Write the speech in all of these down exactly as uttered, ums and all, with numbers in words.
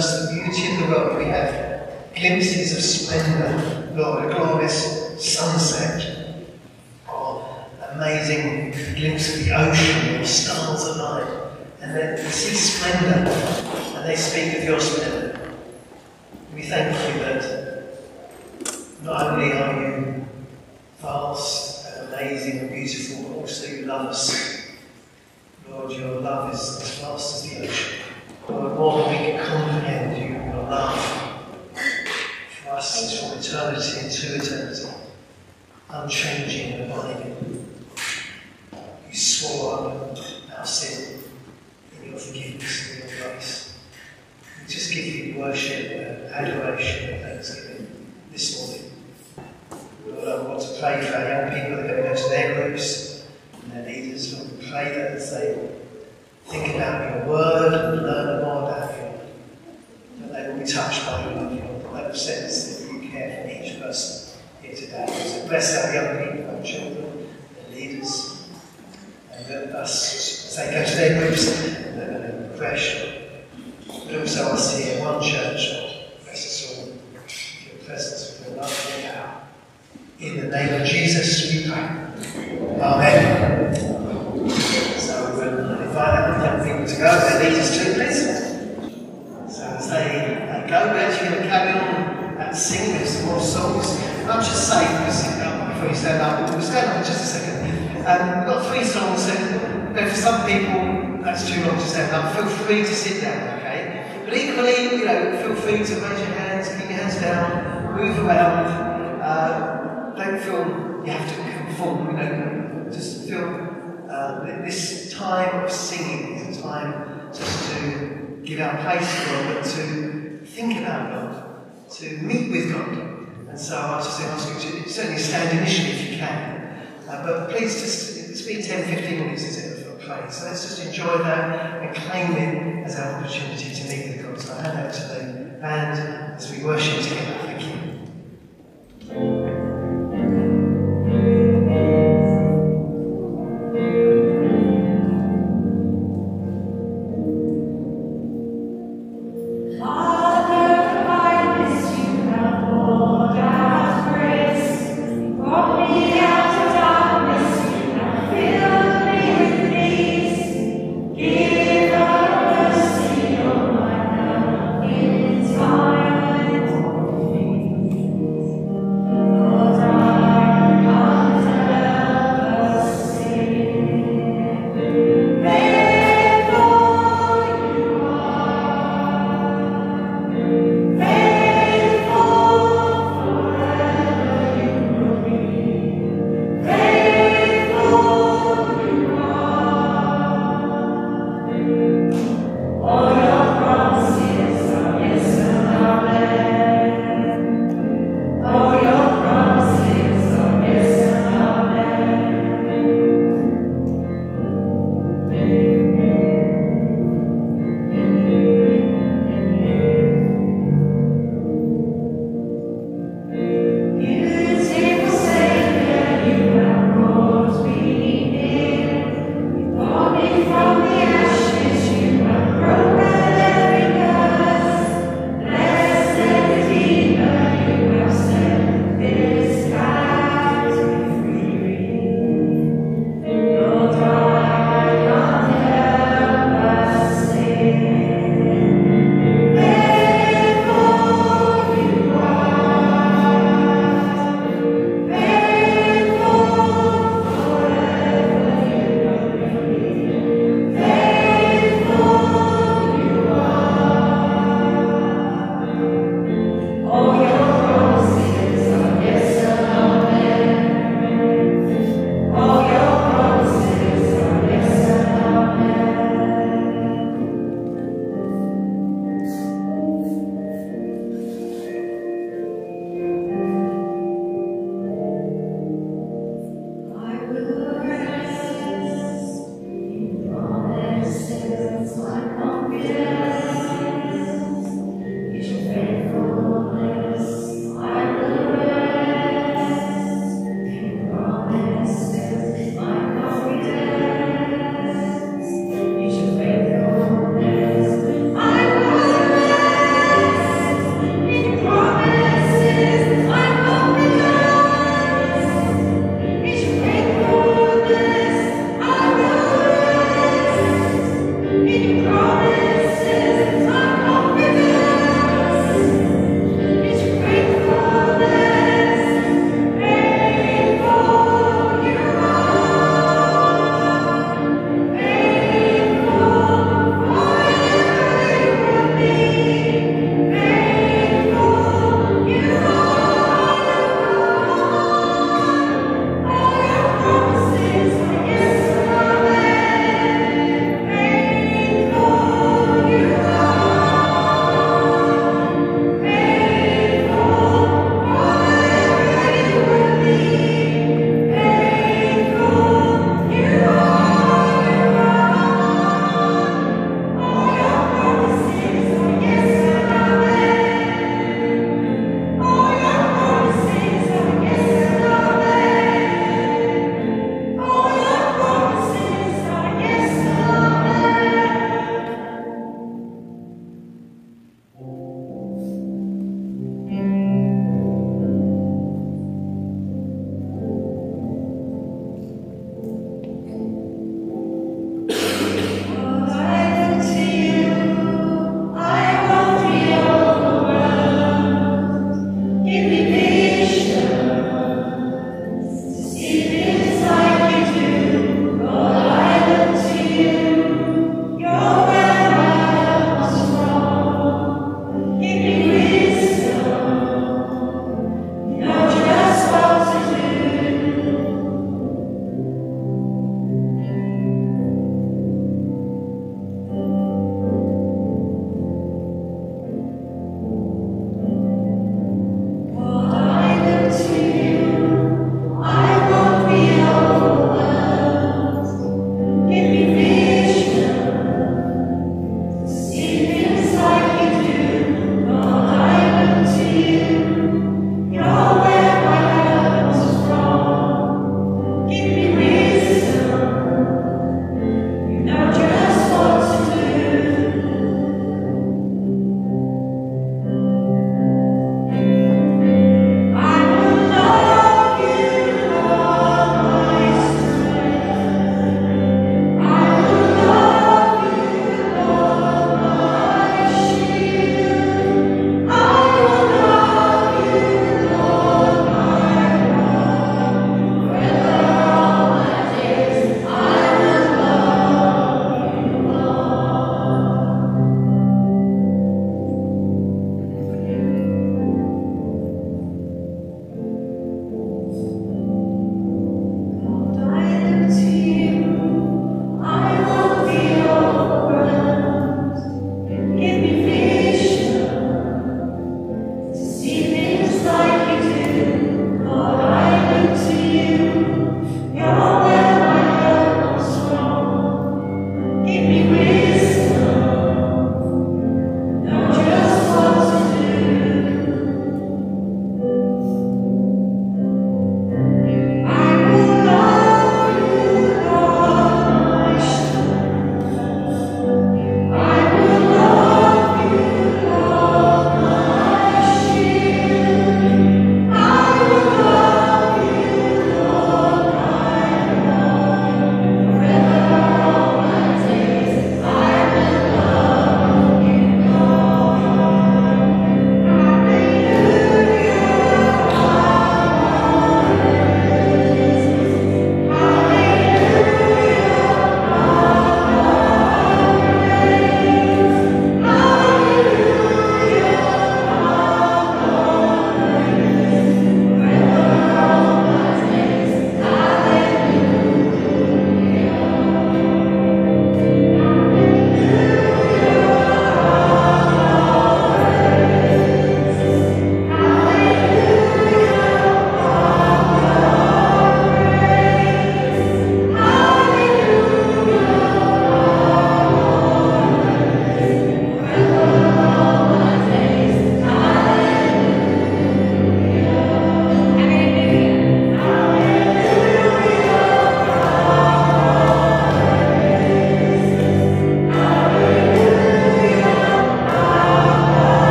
us the beauty of the world. We have glimpses of splendour, Lord, a glorious sunset, or amazing glimpse of the ocean, or stars at night. And then we see splendour, and they speak of your splendour. We thank you that not only are you vast and amazing and beautiful, but also you love us. Lord, your love is as vast as the ocean. Lord, more than we can comprehend, you, your love for us is from eternity into eternity, unchanging and abiding. You swore our sin in your forgiveness and your grace. We just give you worship and adoration and thanksgiving this morning. Lord, I want to pray for our young people that are going to go to their groups and their leaders. Lord, we pray that as they think about your word and learn more about you, that they will be touched by your love, Lord. They will sense that you care for each person here today. So bless our young people, our children, their leaders, and let us, as they go to their groups, that they're going to refresh, but also us here, one church, Lord. Bless us all with your presence, with your love, and your power. In the name of Jesus, we pray. Amen. So we'll invite our young people to go, their leaders too, please. So as they, they go, we're actually going to carry on and sing with some more songs. And I'll just say, because before you stand up, we'll stand up in just a second. Um, we've got three songs, and you know, for some people that's too long to stand up. Feel free to sit down, okay? But equally, you know, feel free to raise your hands, keep your hands down, move around. Uh, don't feel you have to conform, you know, just feel Uh, this time of singing is a time just to give our place to God, but to think about God, to meet with God. And so I'll just ask you to certainly stand initially if you can. Uh, but please just, it's been ten to fifteen minutes, is it, for praise. So let's just enjoy that and claim it as our opportunity to meet with God. So I hand over to the band as we worship together. Thank you. Give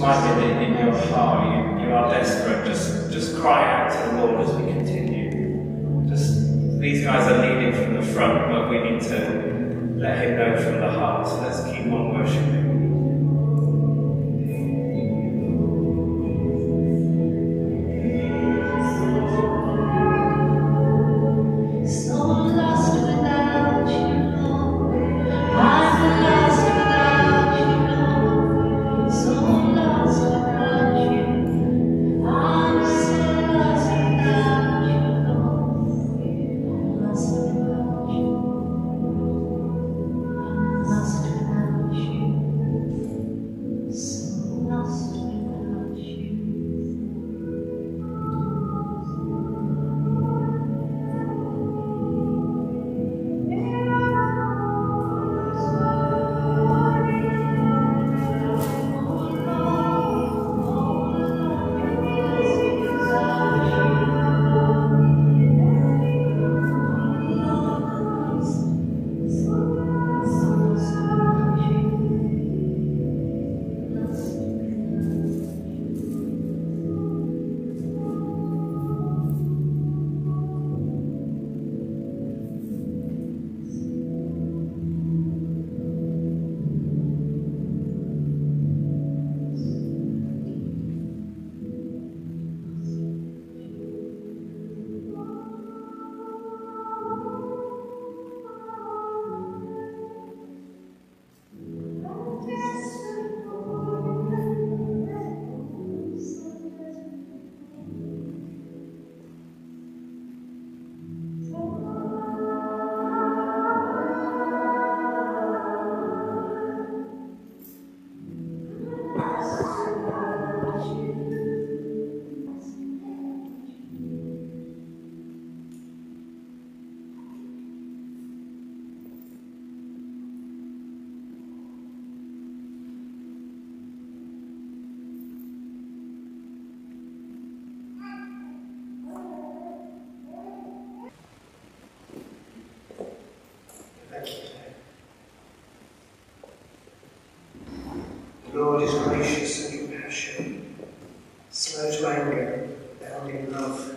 might be in your heart, you, you are desperate, just, just cry out to the Lord as we continue. Just, these guys are leading from the front, but we need to let him know from the heart, so let's keep on worshipping. The Lord is gracious and compassionate, slow to anger, abounding in love.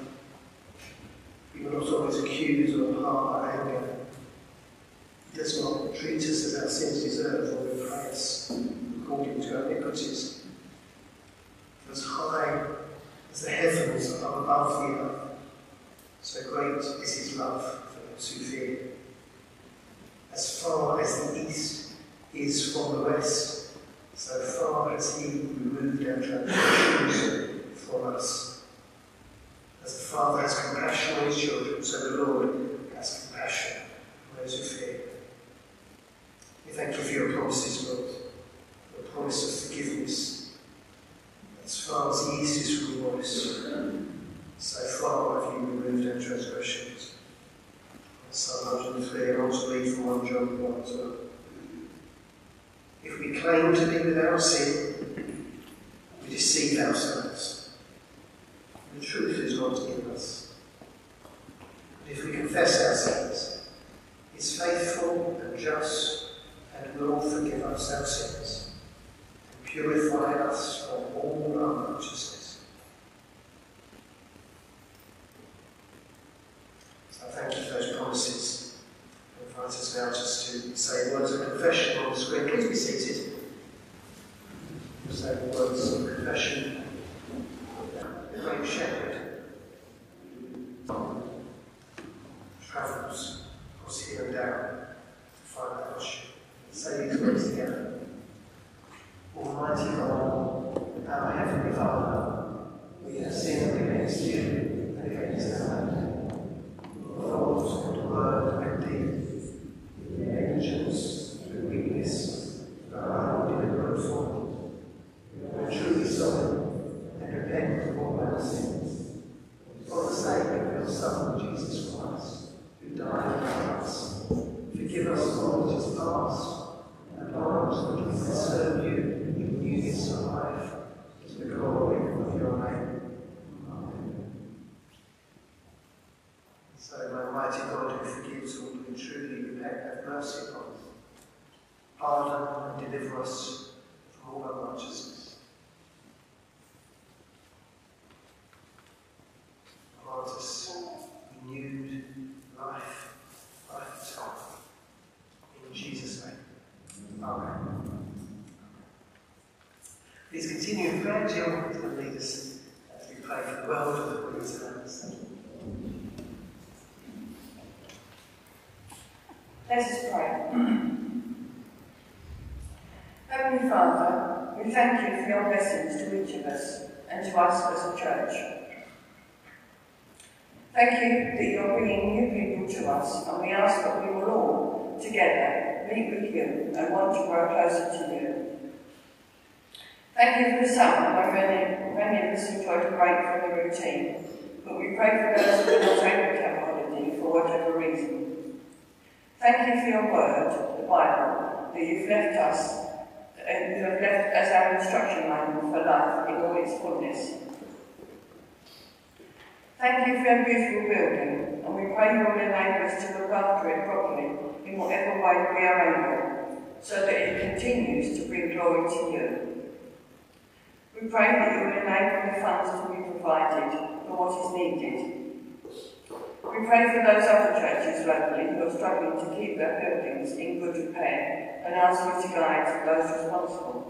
He will not always accuse or harbour anger. He does not treat us as our sins deserve or repay us according to our iniquities. As high as the heavens are above the earth, so great is his love for those who fear. As far as the east is from the west, so far has he removed our transgressions from us. As the Father has compassion on his children, so the Lord has compassion on those who fear. We thank you for your promises, Lord, the promise of forgiveness. As far as the east is from the west, so far have you removed our transgressions. Psalm one hundred three, and also read from First John one as well. If we claim to be without sin, we deceive ourselves. The truth is not in us. But if we confess our sins, he is faithful and just and will forgive us our sins and purify us from all unrighteousness. So I thank you for those promises. I invite us now just to say words of confession on the screen. Please be seated. We'll say the words of confession. The great shepherd travels across here and down to find that sheep. Say these words together. Almighty God, our Heavenly Father, we have sinned against you and against our land. Thought, word, and deed, negligence, through weakness, through our deliberate fault. We are truly sorry and repent of all our sins. For the sake of your Son, Jesus Christ, who died for us, forgive us all that is past, and grant that we may serve you in newness of life, to the glory of your name. Amen. So, my mighty God, who forgives all who truly repent, have mercy upon us. Pardon and deliver us from all unrighteousness. that Jill will lead us as we pray for the world of the Queen's House. Let us pray. Heavenly Father, we thank you for your blessings to each of us and to us as a church. Thank you that you're bringing new people to us, and we ask that we will all, together, meet with you and want to grow closer to you. Thank you for the summer when many, many of us enjoyed a break from the routine, but we pray for those who are not able to have a holiday for whatever reason. Thank you for your word, the Bible, that you've left us, and you have left as our instruction manual for life in all its fullness. Thank you for your beautiful building, and we pray you will enable us to look after it properly in whatever way we are able, so that it continues to bring glory to you. We pray that you will enable the funds to be provided for what is needed. We pray for those other churches locally who are struggling to keep their buildings in good repair, and ask you to guide those responsible.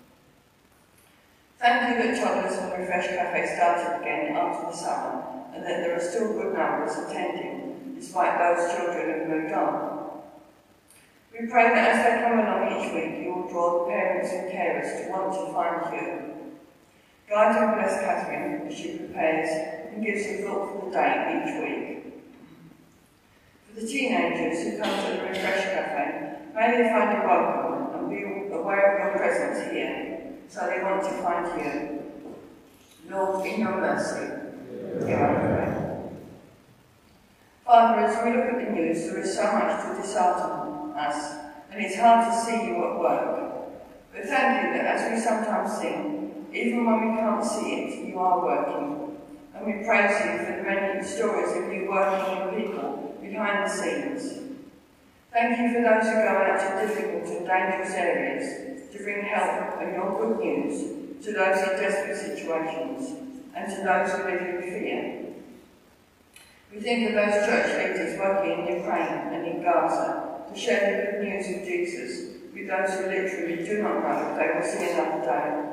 Thank you that Toddlers and Refresh Cafe started again after the summer, and that there are still good numbers attending, despite those children who moved on. We pray that as they come along each week, you will draw the parents and carers to want to find you. Guide and bless Catherine as she prepares and gives a thought for the day each week. For the teenagers who come to the Refresh Cafe, may they find a welcome and be aware of your presence here, so they want to find you. Lord, in your mercy, hear our prayer. Father, as we look at the news, there is so much to dishearten us, and it's hard to see you at work. But thank you that as we sometimes sing, even when we can't see it, you are working. And we praise you for the many stories of you working with people behind the scenes. Thank you for those who go out to difficult and dangerous areas to bring help and your good news to those in desperate situations and to those who live in fear. We think of those church leaders working in Ukraine and in Gaza to share the good news of Jesus with those who literally do not know if they will see another day.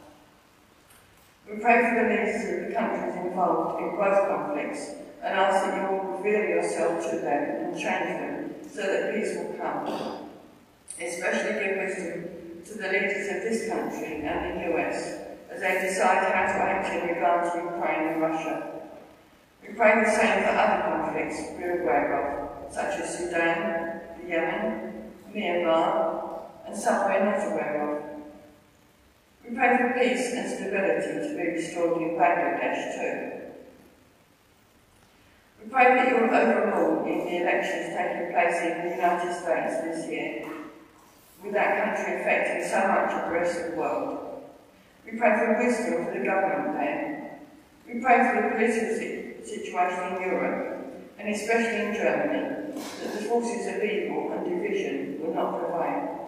We pray for the leaders of the countries involved in both conflicts and ask that you will reveal yourself to them and change them so that peace will come. Especially give wisdom to the leaders of this country and the U S as they decide how to act in regard to Ukraine and Russia. We pray the same for other conflicts we're aware of, such as Sudan, the Yemen, Myanmar, and some we're not aware of. We pray for peace and stability to be restored in Bangladesh too. We pray that you will overrule in the elections taking place in the United States this year, with that country affecting so much of the rest of the world. We pray for wisdom for the government there. We pray for the political situation in Europe, and especially in Germany, that the forces of evil and division will not prevail.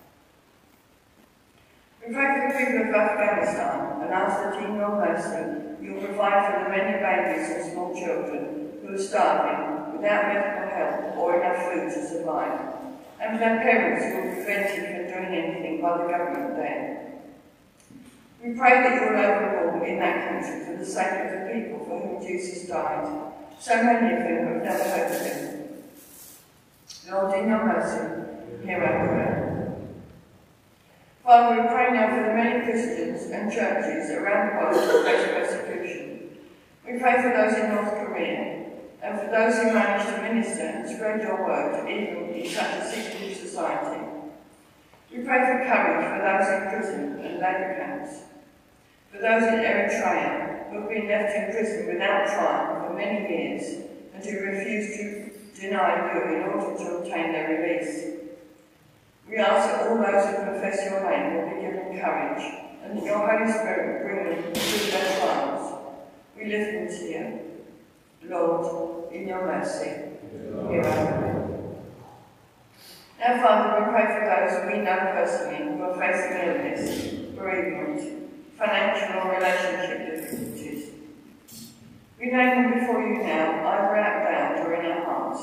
We pray for the people of Afghanistan and ask that in your mercy you will provide for the many babies and small children who are starving without medical help or enough food to survive, and for their parents who are prevented from doing anything by the government there. We pray that you will overrule in that country for the sake of the people for whom Jesus died, so many of whom have never heard of him. Lord, in your mercy, hear our prayer. Father, we pray now for the many Christians and churches around the world who face persecution. We pray for those in North Korea, and for those who manage to minister and spread your word even in such a secretive society. We pray for courage for those in prison and labour camps, for those in Eritrea who have been left in prison without trial for many years and who refuse to deny you in order to obtain their release. We ask that all those who confess your name will be given courage, and that your Holy Spirit will bring them through their trials. We lift them to you. Lord, in your mercy, hear our prayer. Now, Father, we pray for those we know personally who are facing illness, bereavement, financial or relationship difficulties. We name them before you now, either out loud or in our hearts.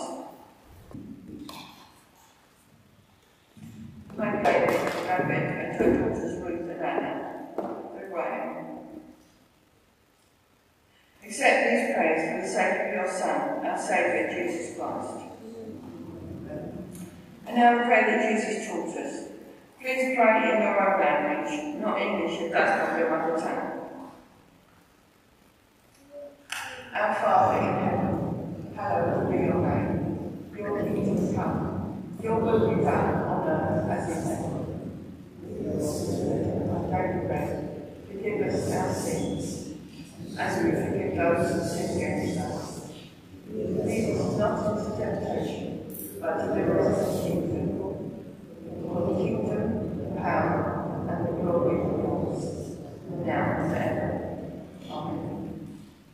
My parents, Rev'd and her daughters Ruth and Anna, the Graham, sake of your Son, our Saviour, Jesus Christ. And now we pray that Jesus taught us. Please pray in your own language, not English if that's not your mother tongue. Our Father in heaven, hallowed be your name. Your kingdom come. Your will be done on earth as in heaven. Our daily bread, forgive us our sins, as we forgive those who sin against us. Lead us not into temptation, but deliver us from evil. For the kingdom, the power, and the glory are yours, now and forever. Amen.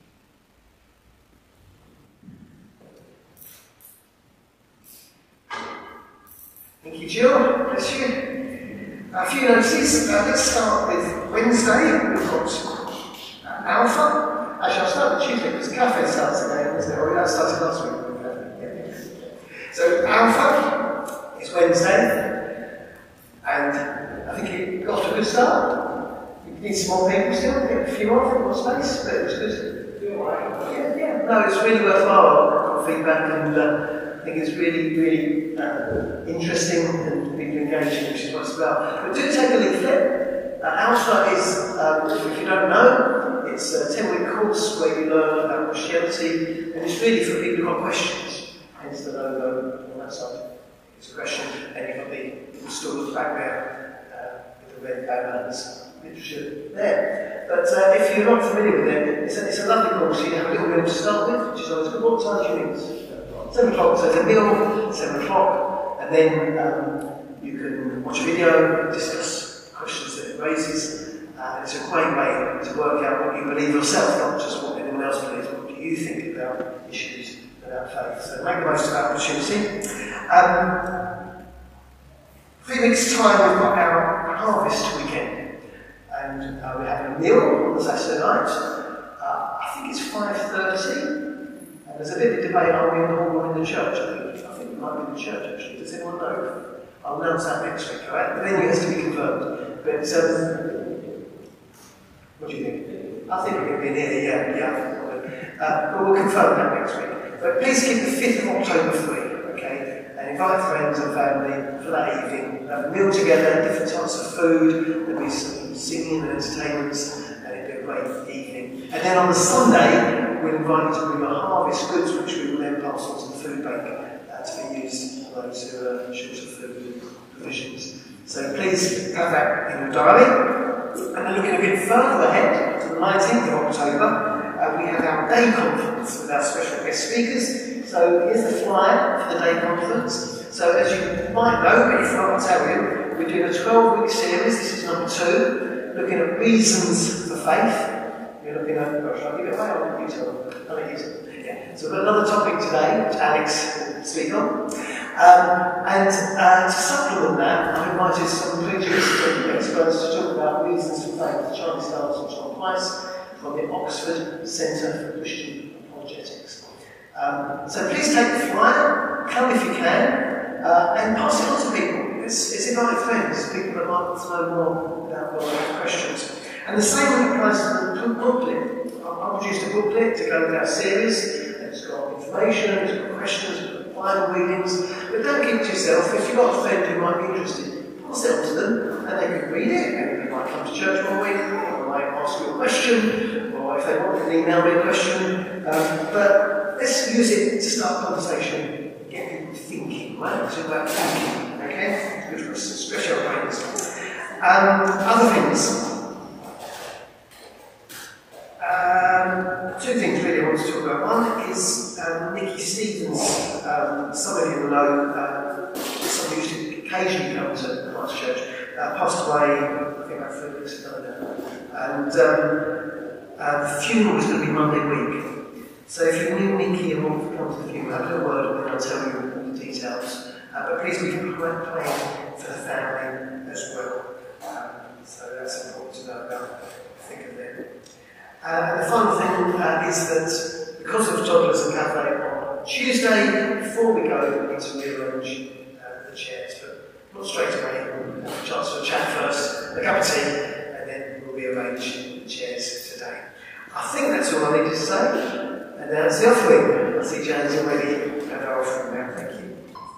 Thank you, Jill. Bless you. A few notices. Uh, let's start with Wednesday. We've got uh, Alpha. Actually, I'll start with Tuesday because Cafe starts again, isn't it? Or that started last week. Yeah. So, Alpha is Wednesday. And I think it got off a good start. You need some more people still, get a few more, a more space, but it was good. Yeah, yeah. No, it's really worthwhile feedback, and uh, I think it's really, really uh, interesting and people engaging, which is what it's about. But do take a leaflet. Uh, Alpha is, um, if you don't know, it's a ten-week course where you learn about Christianity, and it's really for people who've got questions. Hence the logo on that side. It's a question, and you've got the stool at the back there uh, with the red banner and literature there. But uh, if you're not familiar with it, it's a, it's a lovely course. You have a little meal to start with, which is always good. What time do you need? Seven o'clock. So it's a meal, seven o'clock, and then um, you can watch a video, discuss questions that it raises. Uh, it's a great way to work out what you believe yourself, not just what anyone else believes. What do you think about issues about faith? So make the most of that opportunity. Um, Three weeks' time, we've got our harvest weekend, and uh, we're having a meal on Saturday night. Uh, I think it's five thirty, and there's a bit of debate: are we in the hall or in the church? I think, I think we might be in the church actually. Does anyone know? I'll announce that next week. All right, the venue has to be confirmed. But um, what do you think? I think we're going to be near. Yeah, yeah. I think we'll, uh, but we'll confirm that next week. But please keep the fifth of October free, okay? And invite friends and family for that evening. Have a meal together, different types of food, there'll be some singing and entertainments, and it'll be a great evening. And then on the Sunday, we'll invite you to bring your harvest goods, which we will then pass on to the food bank uh, to be used for those who are short of food and provisions. So please have that in your diary. And then looking a bit further ahead, to the nineteenth of October, uh, we have our day conference with our special guest speakers. So here's the flyer for the day conference. So as you might know, but if not, I'll tell you, we're doing a twelve-week series. This is number two, looking at reasons for faith. We're looking at, gosh, I'll give it away, I'll let you tell them. I'll let you tell them. Yeah. So we've got another topic today, which Alex will speak on. Um, and uh, to supplement that, I've invited some preachers and experts to talk about reasons for faith. Charlie Stiles and John Price from the Oxford Centre for Christian Apologetics. Um, so please take the flyer, come if you can. Uh, and pass it on to people. It's, it's invite friends, people that might want to know more about God, questions. And the same applies to the booklet. I've produced a booklet to go with our series. It's got information, it's got questions, it's got Bible readings. But don't keep it to yourself. If you've got a friend who might be interested, pass it on to them, and they can read it. And they might come to church one week, or they might ask you a question, or if they want, they can email me a question. Um, but let's use it to start a conversation. Get people thinking, right? It's about thinking, okay? Which was stretch our brains. Um, other things. Um, two things really I want to talk about. One is um, Nikki Stevens. Um, some of you will know, uh, somebody who used to occasionally come to ChristChurch, uh, passed away, I think about three weeks ago now. And um, uh, the funeral was going to be Monday week. So if you knew Nikki and want to come to the funeral, have a little word and then I'll tell you all the details. Uh, but please be praying for the family as well. Um, so that's important to know about. Think of them. Uh, and the final thing uh, is that because of Toddlers and Cafe on Tuesday, before we go, we need to rearrange uh, the chairs. But not straight away, we'll have a chance for a chat first, a cup of tea, and then we'll rearrange the chairs today. I think that's all I needed to say. announce the offering. I see Jane's already at our offering now. Thank you.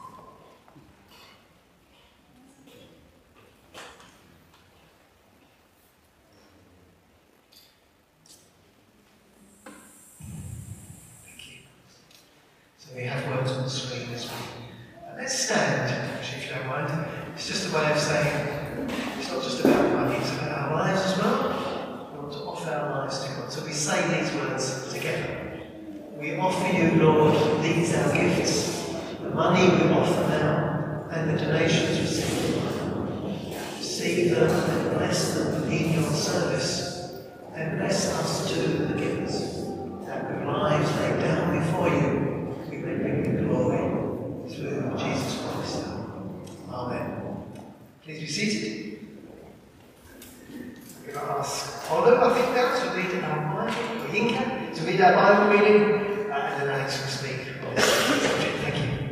We have words on the screen this week. Uh, let's stand, actually, if you don't mind. It's just a way of saying it's not just about money, it's about our lives as well. We want to offer our lives to God. So we say these words together. We offer you, Lord, these our gifts, the money we offer now, and the donations received. Receive them and bless them in your service, and bless us too, the givers, that with lives laid down before you, bring you glory through Jesus Christ. Amen. Please be seated. I'm going to ask Olu, I think now, to read our Bible, or Yinka, to read our Bible reading, uh, and then Alex will speak on this subject. Thank you.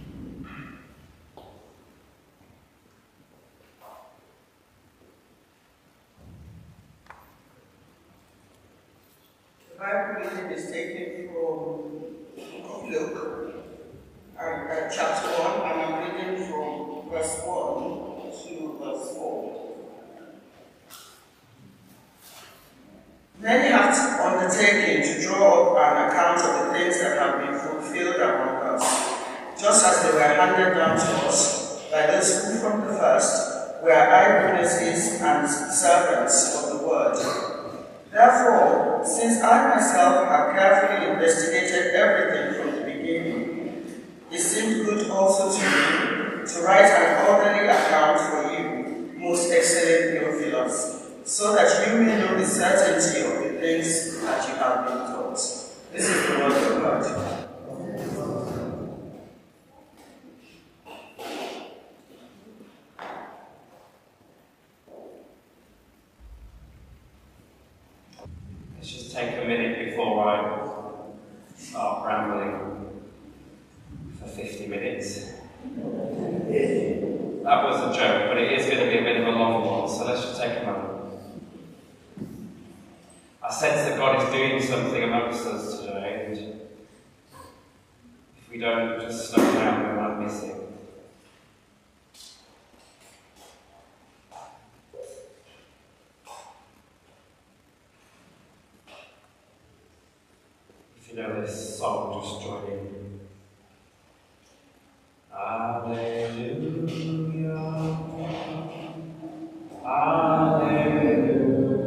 The Bible reading is taken from Luke, uh, uh, chapter one, and I'm reading from verse one to verse four. Many have undertaken to draw up an account of the things that have been fulfilled among us, just as they were handed down to us by those who from the first were eyewitnesses and servants of the word. Therefore, since I myself have carefully investigated everything from the beginning, it seemed good also to me to write an orderly account for you, most excellent Theophilus, so that you may know the certainty of the things that you have been taught. This is the word of God. Let's just take a minute before I start rambling for fifty minutes. That was a joke, but it is going to be a bit of a long one, so let's just take a moment. I sense that God is doing something amongst us today, and if we don't just slow down, we might miss it. If you know this song, just join in. Alleluia, Alleluia,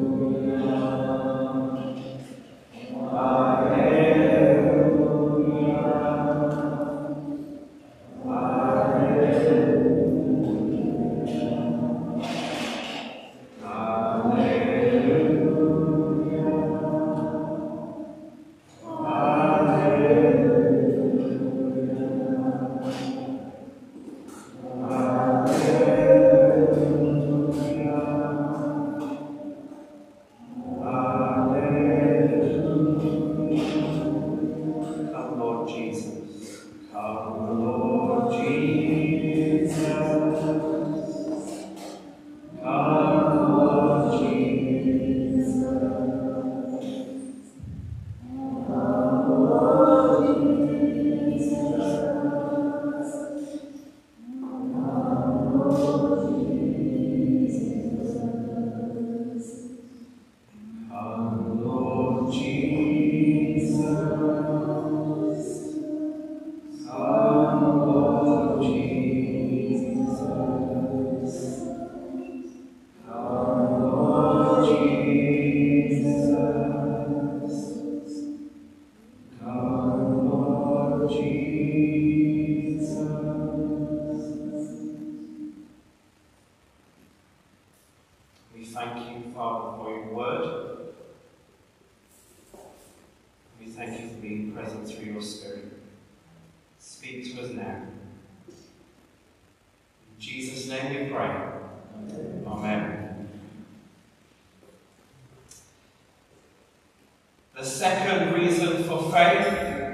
The second reason for faith,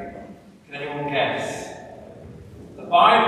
can anyone guess? The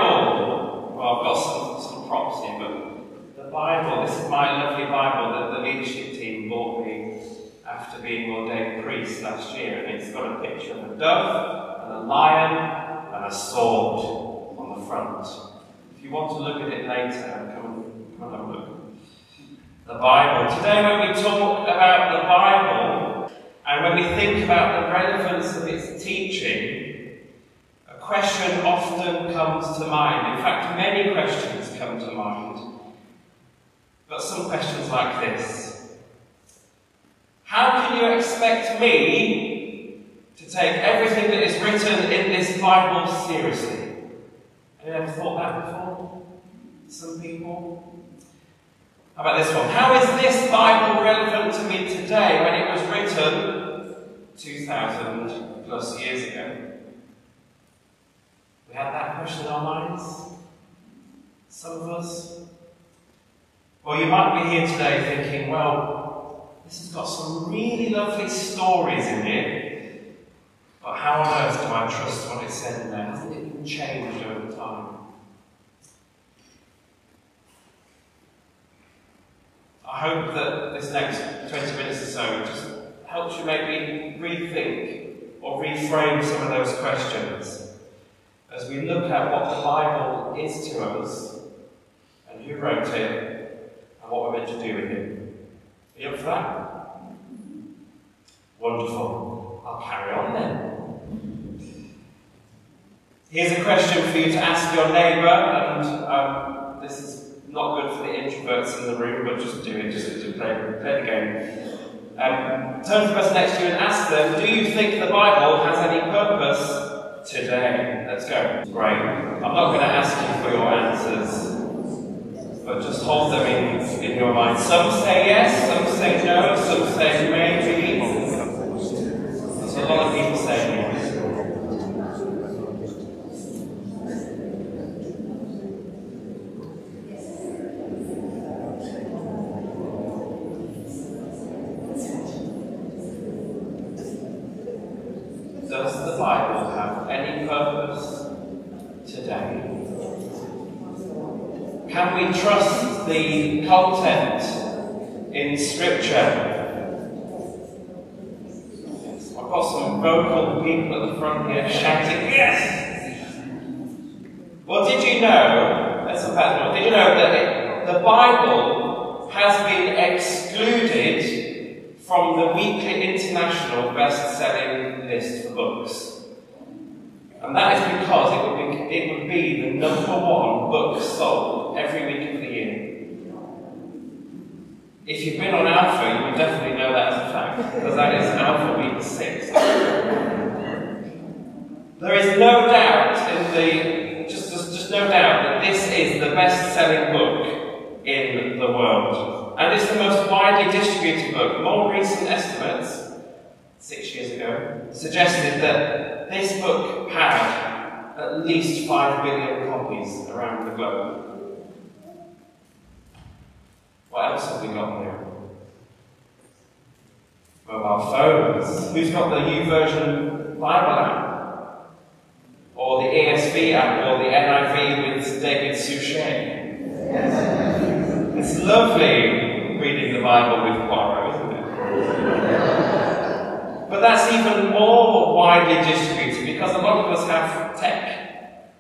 Bible. Well, I've got some, some props here, but the Bible, this is my lovely Bible that the leadership team bought me after after being ordained priest last year, and it's got a picture of a dove and a lion and a sword on the front. If you want to look at it later, come, come and have a look. The Bible. Today when we talk about the Bible, and when we think about the relevance of its teaching, a question often comes to mind. In fact, many questions come to mind. But some questions like this. How can you expect me to take everything that is written in this Bible seriously? Have you ever thought that before? Some people? How about this one? How is this Bible relevant to me today when it was written two thousand plus years ago? We had that question in our minds? Some of us? Or you might be here today thinking, well, this has got some really lovely stories in it, but how on earth do I trust what it said in there? Hasn't it been changed over time? I hope that this next twenty minutes or so just helps you maybe rethink or reframe some of those questions as we look at what the Bible is to us and who wrote it and what we're meant to do with it. Are you up for that? Wonderful. I'll carry on then. Here's a question for you to ask your neighbour, and um, this is not good for the introverts in the room, but just do it, just to play, play the game. Um, turn to the person next to you and ask them, do you think the Bible has any purpose today? Let's go. Great. I'm not going to ask you for your answers, but just hold them in, in your mind. Some say yes, some say no, some say maybe. There's a lot of people saying yes. Does the Bible have any purpose today? Can we trust the content in Scripture? Yes, I've got some vocal people at the front here shouting, yes! Well, did you know, that's a bad one, did you know that it, the Bible has been excluded from the weekly international best-selling list for books? And that is because it would be, it would be the number one book sold every week of the year. If you've been on Alpha, you would definitely know that as a fact, because that is Alpha week six. There is no doubt in the, just, just, just no doubt that this is the best-selling book in the world. And it's the most widely distributed book. More recent estimates, six years ago, suggested that this book had at least five billion copies around the globe. What else have we got here? Mobile phones. Who's got the YouVersion Bible app? Or the E S V app? Or the N I V with David Suchet? It's lovely reading the Bible with Poirot, isn't it? But that's even more widely distributed because a lot of us have tech.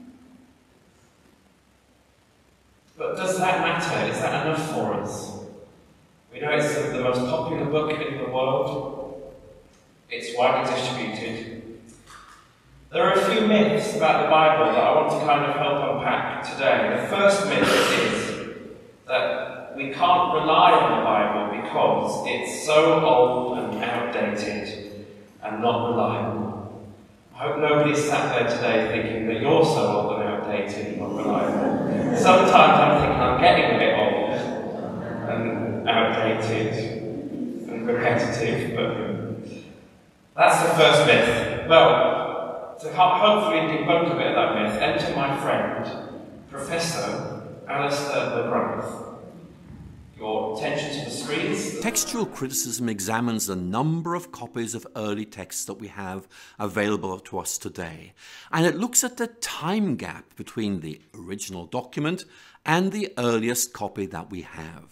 But does that matter? Is that enough for us? We know it's the most popular book in the world. It's widely distributed. There are a few myths about the Bible that I want to kind of help unpack today. The first myth is that we can't rely on the Bible because it's so old and outdated and not reliable. I hope nobody's sat there today thinking that you're so old and outdated and not reliable. Sometimes I'm thinking I'm getting a bit old and outdated and repetitive, but that's the first myth. Well, to hopefully debunk a bit of that myth, enter my friend, Professor Alistair McGrath. Your attention to the screens. Textual criticism examines the number of copies of early texts that we have available to us today, and it looks at the time gap between the original document and the earliest copy that we have.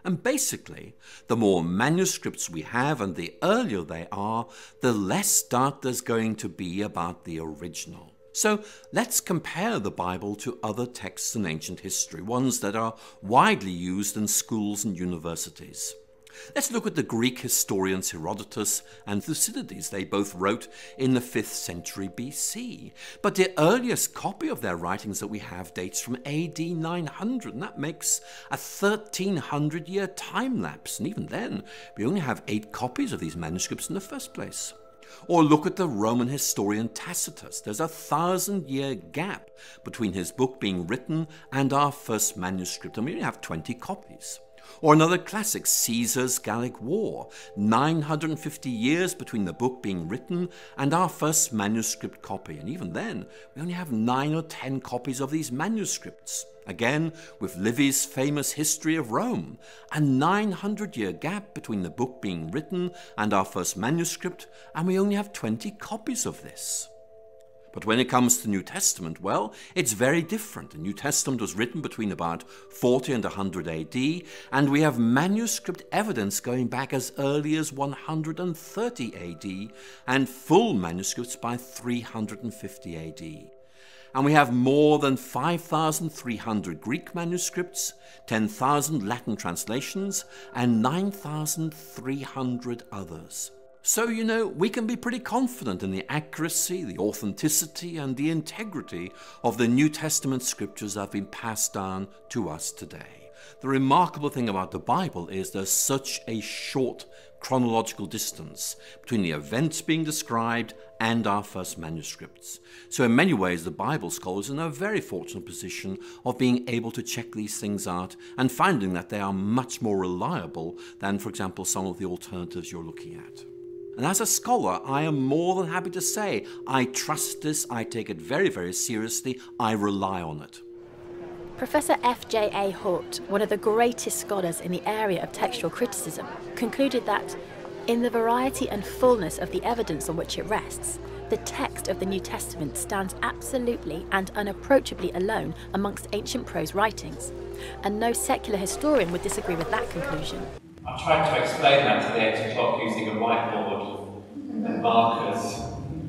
And basically, the more manuscripts we have and the earlier they are, the less doubt there's going to be about the original. So let's compare the Bible to other texts in ancient history, ones that are widely used in schools and universities. Let's look at the Greek historians Herodotus and Thucydides. They both wrote in the fifth century B C. But the earliest copy of their writings that we have dates from A D nine hundred, and that makes a thirteen hundred year time lapse. And even then, we only have eight copies of these manuscripts in the first place. Or look at the Roman historian Tacitus. There's a thousand year gap between his book being written and our first manuscript, and we only have twenty copies. Or another classic, Caesar's Gallic War, nine hundred fifty years between the book being written and our first manuscript copy. And even then, we only have nine or ten copies of these manuscripts. Again, with Livy's famous History of Rome, a nine hundred year gap between the book being written and our first manuscript, and we only have twenty copies of this. But when it comes to the New Testament, well, it's very different. The New Testament was written between about forty and one hundred A D, and we have manuscript evidence going back as early as one hundred thirty A D, and full manuscripts by three hundred fifty A D. And we have more than five thousand three hundred Greek manuscripts, ten thousand Latin translations, and nine thousand three hundred others. So, you know, we can be pretty confident in the accuracy, the authenticity, and the integrity of the New Testament scriptures that have been passed down to us today. The remarkable thing about the Bible is there's such a short chronological distance between the events being described and our first manuscripts. So in many ways, the Bible scholars are in a very fortunate position of being able to check these things out and finding that they are much more reliable than, for example, some of the alternatives you're looking at. And as a scholar, I am more than happy to say, I trust this, I take it very, very seriously, I rely on it. Professor F J A Hort, one of the greatest scholars in the area of textual criticism, concluded that, in the variety and fullness of the evidence on which it rests, the text of the New Testament stands absolutely and unapproachably alone amongst ancient prose writings, and no secular historian would disagree with that conclusion. I tried to explain that to the eight o'clock using a whiteboard and markers.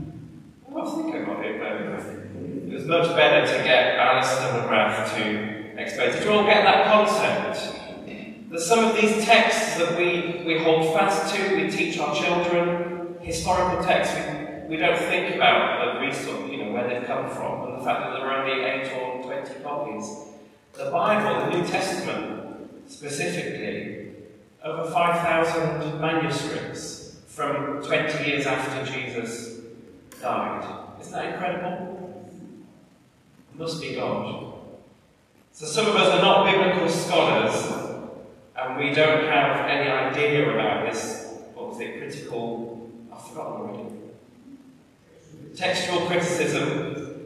I think I got it better. It was much better to get Alistair McGrath to explain. Did you all get that concept? That some of these texts that we, we hold fast to, we teach our children, historical texts, we, we don't think about the resource, you know, where they've come from, and the fact that there are only eight or twenty copies. The Bible, the New Testament specifically, over five thousand manuscripts from twenty years after Jesus died. Isn't that incredible? It must be God. So some of us are not biblical scholars, and we don't have any idea about this, what was it, critical, I've forgotten already, textual criticism.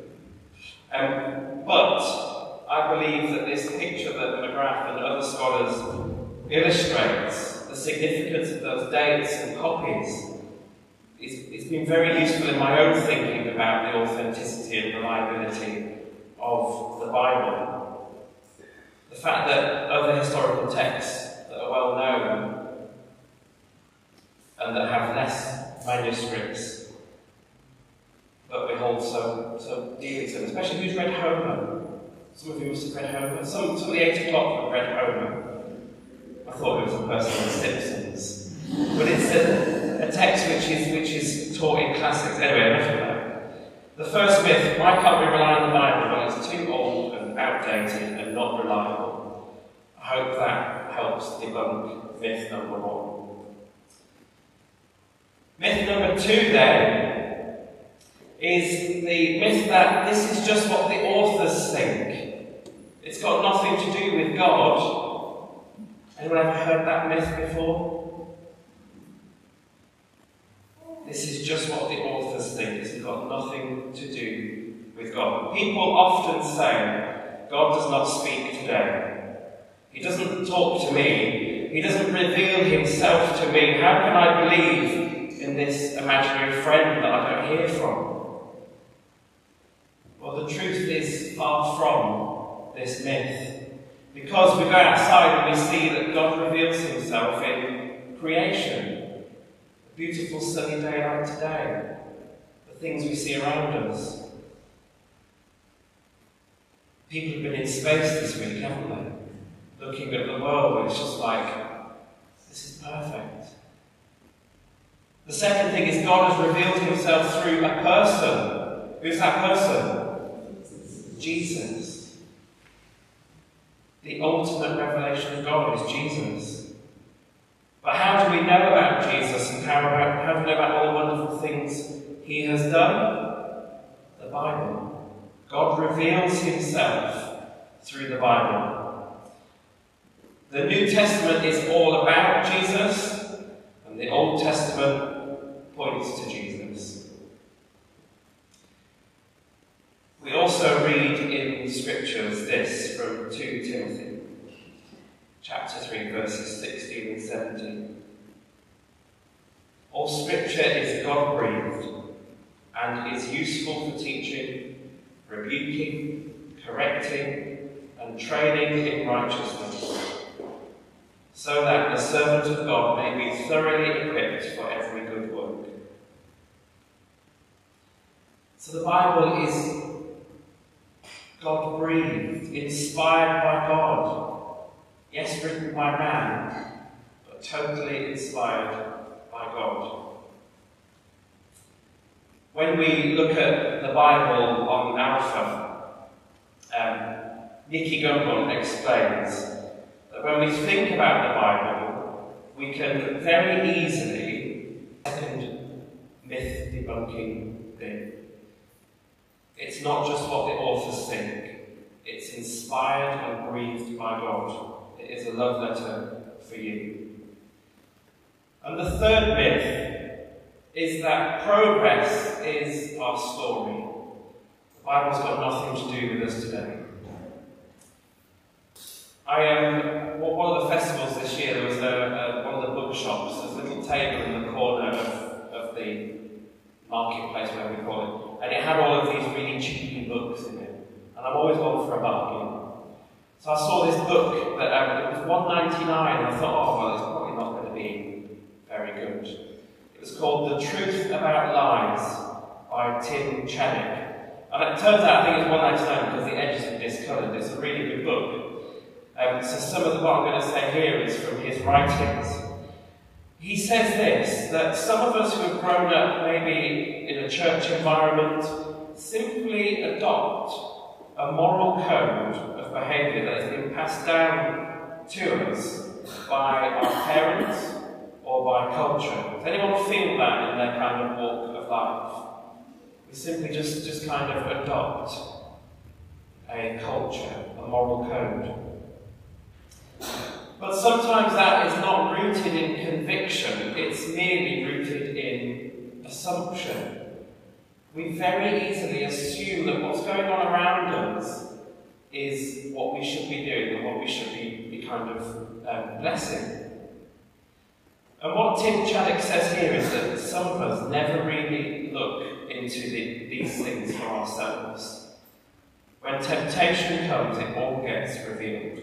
Um, but I believe that this picture that McGrath and other scholars illustrates the significance of those dates and copies. It's, it's been very useful in my own thinking about the authenticity and reliability of the Bible. The fact that other historical texts that are well known and that have less manuscripts but we hold so, so dearly to them, especially who's read Homer. Some of you must have read Homer. Some, some of the eight o'clock have read Homer. I thought it was a person on The Simpsons. But it's a, a text which is, which is taught in classics. Anyway, enough of that. The first myth, why can't we rely on the Bible? Well, it's too old and outdated and not reliable. I hope that helps debunk myth number one. Myth number two, then, is the myth that this is just what the authors think. It's got nothing to do with God. Anyone ever heard that myth before? This is just what the authors think. It's got nothing to do with God. People often say, God does not speak today. He doesn't talk to me. He doesn't reveal himself to me. How can I believe in this imaginary friend that I don't hear from? Well, the truth is far from this myth. Because we go outside and we see that God reveals himself in creation. A beautiful sunny day like today. The things we see around us. People have been in space this week, haven't they? Looking at the world, it's just like, this is perfect. The second thing is God has revealed himself through a person. Who's that person? Jesus. The ultimate revelation of God is Jesus. But how do we know about Jesus and how, about, how do we know about all the wonderful things he has done? The Bible. God reveals himself through the Bible. The New Testament is all about Jesus, and the Old Testament points to Jesus. We also read in Scriptures this from Second Timothy, chapter three, verses sixteen and seventeen. All Scripture is God-breathed and is useful for teaching, rebuking, correcting, and training in righteousness, so that the servant of God may be thoroughly equipped for every good work. So the Bible is God-breathed, inspired by God. Yes, written by man, but totally inspired by God. When we look at the Bible on Alpha, um, Nicky Gumbel explains that when we think about the Bible, we can very easily, second myth debunking thing. It's not just what the authors think, it's inspired and breathed by God. It is a love letter for you. And the third myth is that progress is our story. The Bible's got nothing to do with us today. I um, well, one of the festivals this year, there was a, a, one of the bookshops. There's a little table in the corner of, of the marketplace, whatever we call it, and it had all of these really cheapy books in it. And I'm always one for a bargain. So I saw this book that um, it was one ninety-nine, and I thought, oh well, it's probably not going to be very good. It was called The Truth About Lies by Tim Chaddick. And it turns out I think it's one ninety-nine because the edges are discoloured. It's a really good book. Um, so some of the, what I'm going to say here is from his writings. He says this, that some of us who have grown up maybe in a church environment simply adopt a moral code of behaviour that has been passed down to us by our parents or by culture. Does anyone feel that in their kind of walk of life? We simply just, just kind of adopt a culture, a moral code. But sometimes that is not rooted in conviction, it's merely rooted in assumption. We very easily assume that what's going on around us is what we should be doing and what we should be, be kind of um, blessing. And what Tim Chaddick says here is that some of us never really look into the, these things for ourselves. When temptation comes, it all gets revealed.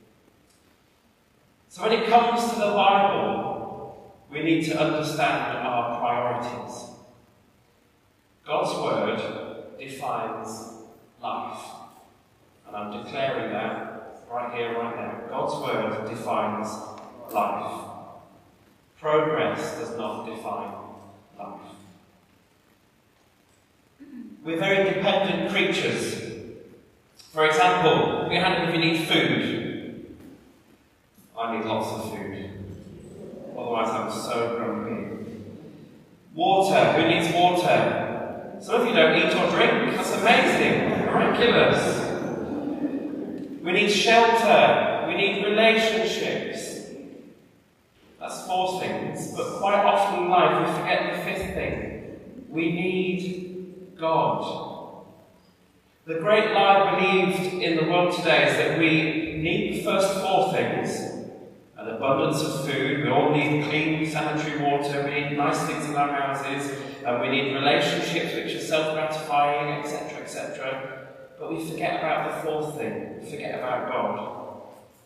So when it comes to the Bible, we need to understand our priorities. God's Word defines life. And I'm declaring that right here, right now. God's Word defines life. Progress does not define life. We're very dependent creatures. For example, we had if you need food. I need lots of food. Otherwise I'm so grumpy. Water. Who needs water? Some of you don't eat or drink. That's amazing. Miraculous. We need shelter. We need relationships. That's four things. But quite often in life we forget the fifth thing. We need God. The great lie believed in the world today is that we need the first four things. An abundance of food, we all need clean, sanitary water, we need nice things in our houses, and we need relationships which are self-gratifying, et cetera, et cetera. But we forget about the fourth thing, we forget about God.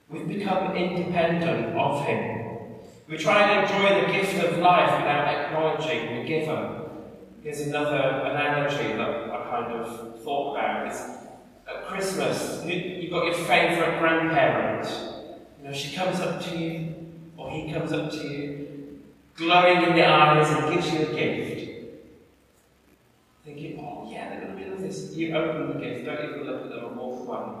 We've become independent of him. We try and enjoy the gift of life without acknowledging the giver. Here's another analogy that I kind of thought about. Is at Christmas, you've got your favourite grandparent. You know, she comes up to you, or he comes up to you, glowing in the eyes and gives you a gift. Thinking, oh yeah, they're going to be like this. You open the gift, don't even look at them and walk away.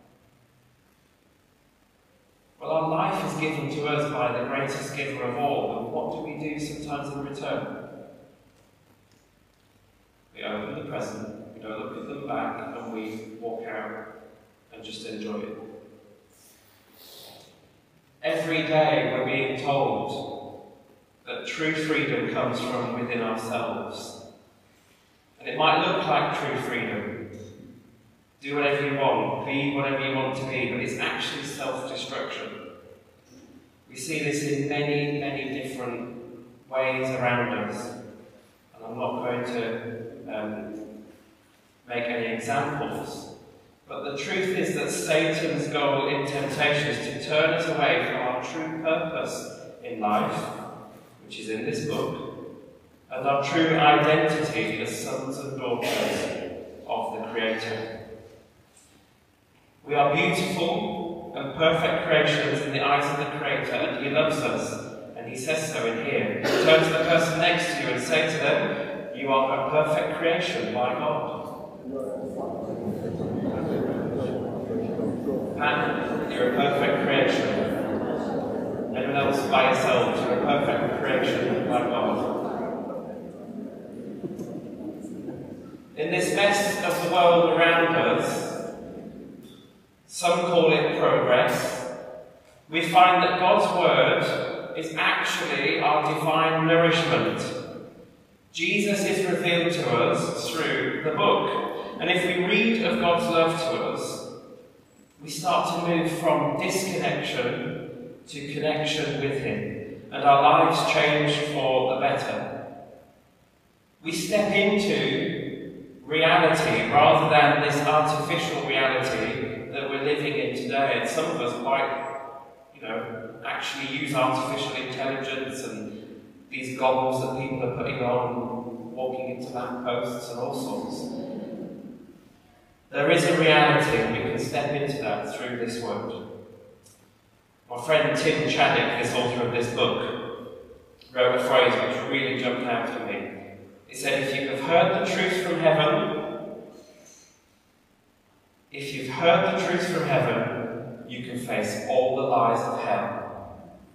Well, our life is given to us by the greatest giver of all, and what do we do sometimes in return? We open the present, we don't look at them back, and we walk out and just enjoy it. Every day we're being told that true freedom comes from within ourselves. And it might look like true freedom. Do whatever you want, be whatever you want to be, but it's actually self-destruction. We see this in many, many different ways around us. And I'm not going to um, make any examples. But the truth is that Satan's goal in temptation is to turn us away from our true purpose in life, which is in this book, and our true identity as sons and daughters of the Creator. We are beautiful and perfect creations in the eyes of the Creator, and He loves us, and He says so in here. Turn to the person next to you and say to them, you are a perfect creation by God. And you're a perfect creation. Anyone else by yourselves, you're a perfect creation by God. In this mess of the world around us, some call it progress, we find that God's Word is actually our divine nourishment. Jesus is revealed to us through the book. And if we read of God's love to us, we start to move from disconnection to connection with Him, and our lives change for the better. We step into reality rather than this artificial reality that we're living in today. And some of us quite, you know, actually use artificial intelligence and these goggles that people are putting on and walking into lampposts and all sorts. There is a reality, and we can step into that through this word. My friend Tim Chaddick, this author of this book, wrote a phrase which really jumped out at me. He said, if you have heard the truth from heaven, if you've heard the truth from heaven, you can face all the lies of hell.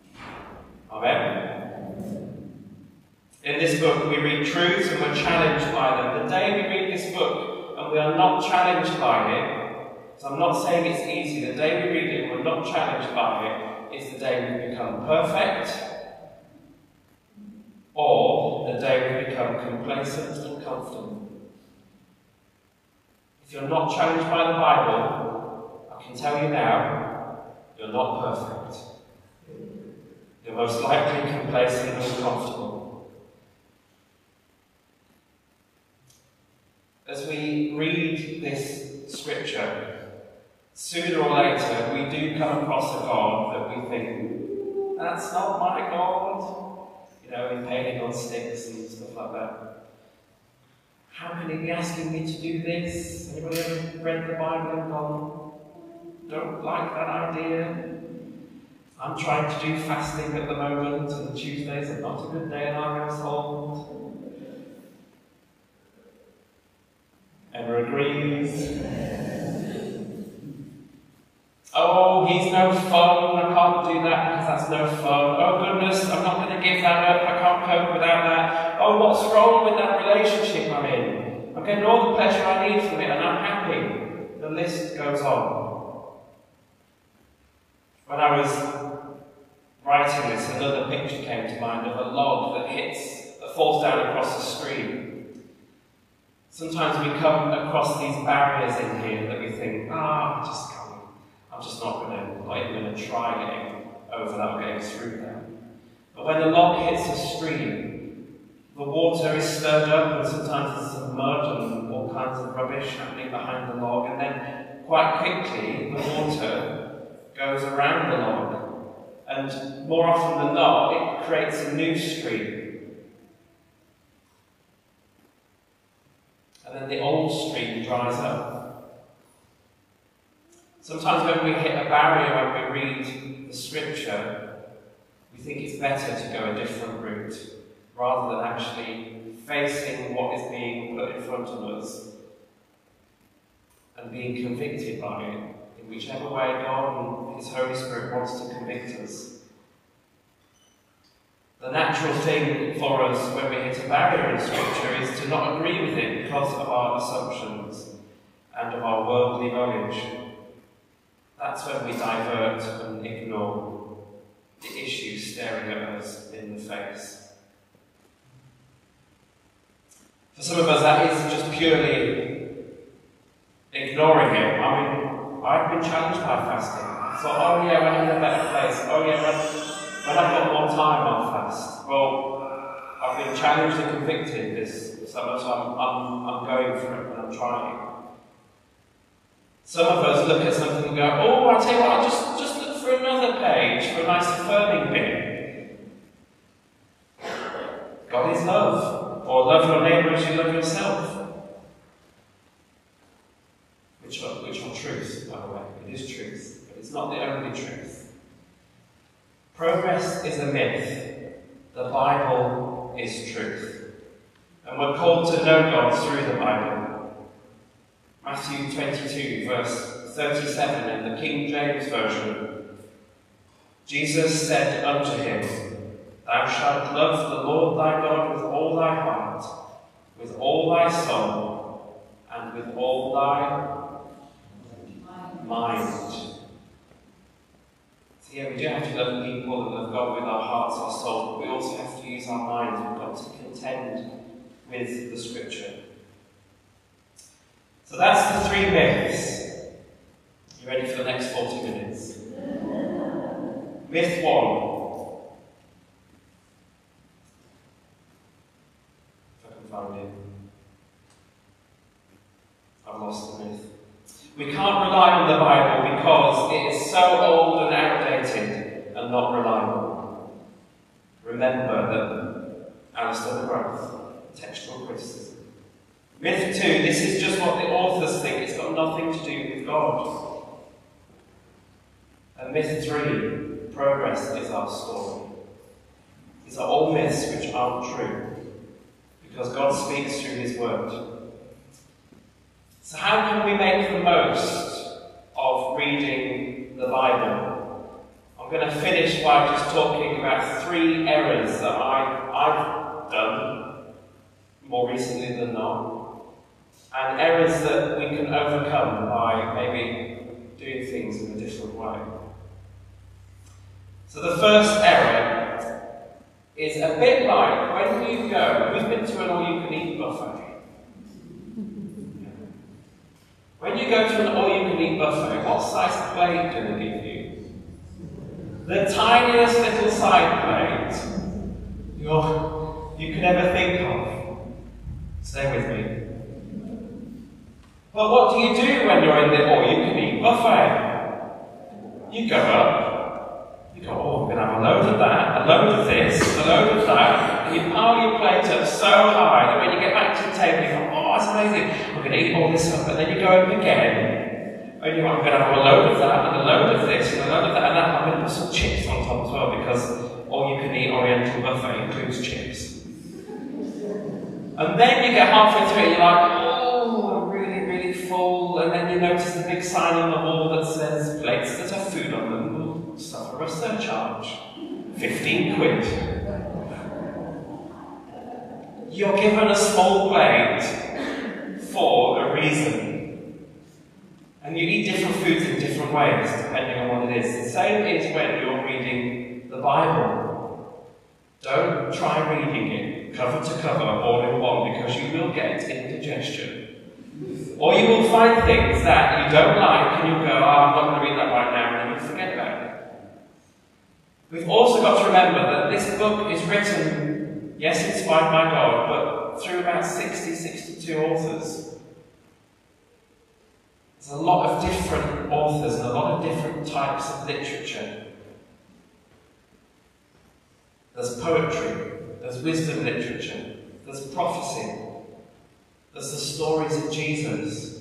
Amen? In this book we read truths and we're challenged by them. The day we read this book and we are not challenged by it, so I'm not saying it's easy, the day we read it and we're not challenged by it is the day we become perfect, or the day we become complacent and comfortable. If you're not challenged by the Bible, I can tell you now, you're not perfect. You're most likely complacent and comfortable. As we read this scripture, sooner or later we do come across a God that we think, that's not my God. You know, impaling on sticks and stuff like that. How can he be asking me to do this? Anybody ever read the Bible and gone, don't like that idea? I'm trying to do fasting at the moment, and Tuesdays are not a good day in our household. Emma agrees. Oh, he's no fun, I can't do that because that's no fun. Oh goodness, I'm not going to give that up, I can't cope without that. Oh, what's wrong with that relationship I'm in? I'm getting all the pleasure I need from it and I'm happy. The list goes on. When I was writing this, another picture came to mind of a log that hits, that falls down across the stream. Sometimes we come across these barriers in here that we think, ah, oh, just come. I'm just not going to, not even going to try getting over that or getting through that. But when the log hits a stream, the water is stirred up and sometimes there's some mud and all kinds of rubbish happening behind the log, and then quite quickly the water goes around the log, and more often than not, it creates a new stream. And then the old stream dries up. Sometimes when we hit a barrier when we read the scripture, we think it's better to go a different route, rather than actually facing what is being put in front of us and being convicted by it, in whichever way God and His Holy Spirit wants to convict us. The natural thing for us when we hit a barrier in Scripture is to not agree with it because of our assumptions and of our worldly knowledge. That's when we divert and ignore the issue staring at us in the face. For some of us, that is just purely ignoring it. I mean, I've been challenged by fasting. I thought, oh yeah, when I'm in a better place, oh yeah, when, when I've got more time, I'll fast. Well, I've been challenged and convicted this summer, so I'm, I'm, I'm going for it and I'm trying. Some of us look at something and go, oh, I'll tell you what, I'll just, just look for another page for a nice affirming bit. God is love. Or love your neighbour as you love yourself. Which are, which are truth, by the way. It is truth, but it's not the only truth. Progress is a myth. The Bible is truth. And we're called to know God through the Bible. Matthew twenty-two, verse thirty-seven in the King James Version. Jesus said unto him, Thou shalt love the Lord thy God with all thy heart, with all thy soul, and with all thy mind. So yeah, we do have to love people and love God with our hearts, our soul, but we also have to use our minds. We've got to contend with the Scripture. So that's the three myths. You ready for the next forty minutes? Myth one. Found it. I've lost the myth. We can't rely on the Bible because it is so old and outdated and not reliable. Remember that Alistair McGrath, textual criticism. Myth two, this is just what the authors think, it's got nothing to do with God. And myth three, progress is our story. These are all myths which aren't true, because God speaks through His Word. So how can we make the most of reading the Bible? I'm going to finish by just talking about three errors that I, I've done more recently than not, and errors that we can overcome by maybe doing things in a different way. So the first error is a bit like when you go, who's been to an all-you-can-eat buffet? When you go to an all-you-can-eat buffet, what size plate do they give you? The tiniest little side plate you're, you could ever think of. Stay with me. But what do you do when you're in the all-you-can-eat buffet? You go up. You go, oh, I'm going to have a load of that, a load of this, a load of that, and you pile your plate up so high that when you get back to the table, you go, oh, that's amazing, I'm going to eat all this up, and then you go up again, and you go, I'm going to have a load of that, and a load of this, and a load of that, and that, I'm going to put some chips on top as well, because all you can eat Oriental buffet includes chips. And then you get halfway through it, you're like, oh, I'm really, really full, and then you notice the big sign on the wall that says, plates that have food on them will suffer a surcharge. fifteen quid. You're given a small plate for a reason. And you eat different foods in different ways, depending on what it is. The same is when you're reading the Bible. Don't try reading it cover to cover, all in one, because you will get indigestion. Or you will find things that you don't like, and you'll go, oh, I'm not going to read that right now, and then you'll forget about it. We've also got to remember that this book is written, yes, inspired by God, but through about sixty, sixty-two authors. There's a lot of different authors and a lot of different types of literature. There's poetry, there's wisdom literature, there's prophecy, there's the stories of Jesus.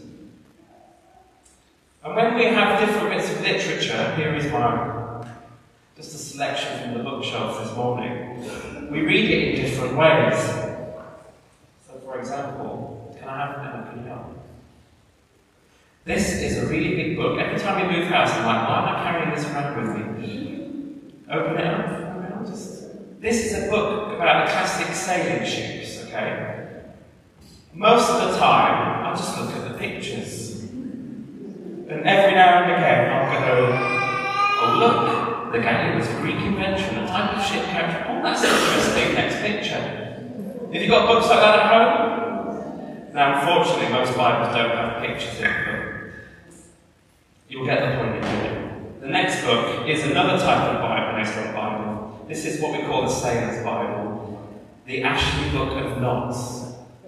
And when we have different bits of literature, here is my, just a selection from the bookshelf this morning, we read it in different ways. So for example, can I have it? Can you help? This is a really big book. Every time we move house, I'm like, why am I carrying this around with me? Open it up. Just... This is a book about the classic sailing ships, okay? Most of the time, I'll just look at the pictures. And every now and again, I'll go, oh look, the galley was a Greek invention, a type of ship carried. Oh, that's interesting, next picture. Have you got books like that at home? Now, unfortunately, most Bibles don't have pictures in them. You'll get the point in a minute. The next book is another type of Bible, next to a Bible. This is what we call the Sailor's Bible, the Ashley Book of Knots.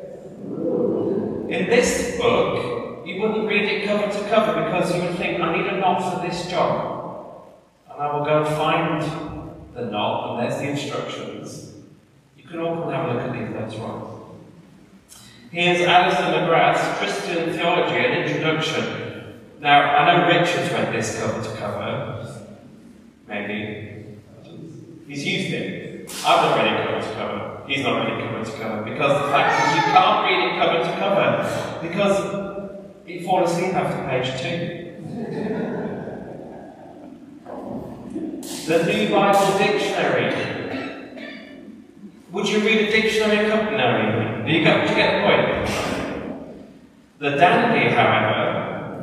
In this book, you wouldn't read it cover to cover because you would think, I need a knot for this job. And I will go and find the knot, and there's the instructions. You can all come and have a look at these later on. Here's Alison McGrath's Christian Theology, an Introduction. Now, I know Richard's read this cover to cover. Maybe. He's used it. I've not read it cover to cover. He's not read it cover to cover. Because the fact is you can't read it cover to cover. Because you fall asleep after page two. The New Bible Dictionary. Would you read a dictionary cover? No, you get, you get the point. The Dandy, however,